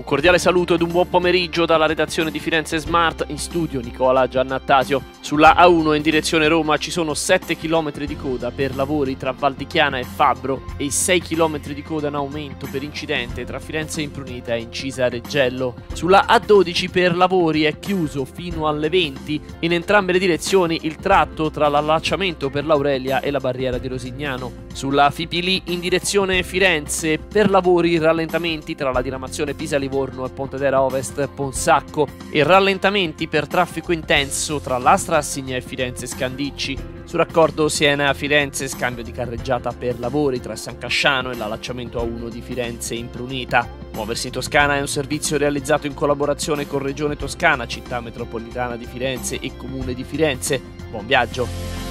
Un cordiale saluto ed un buon pomeriggio dalla redazione di Firenze Smart, in studio Nicola Giannattasio. Sulla A1 in direzione Roma ci sono 7 km di coda per lavori tra Valdichiana e Fabbro e 6 km di coda in aumento per incidente tra Firenze Imprunita e Incisa Reggello. Sulla A12 per lavori è chiuso fino alle 20 in entrambe le direzioni il tratto tra l'allacciamento per l'Aurelia e la barriera di Rosignano. Sulla Fipili in direzione Firenze per lavori rallentamenti tra la diramazione Pisa-Livorno e Pontedera Ovest-Ponsacco e rallentamenti per traffico intenso tra l'Astra Assigna e Firenze Scandicci. Sul raccordo Siena-Firenze scambio di carreggiata per lavori tra San Casciano e l'allacciamento A1 di Firenze Imprunita. Muoversi in Toscana è un servizio realizzato in collaborazione con Regione Toscana, Città Metropolitana di Firenze e Comune di Firenze. Buon viaggio!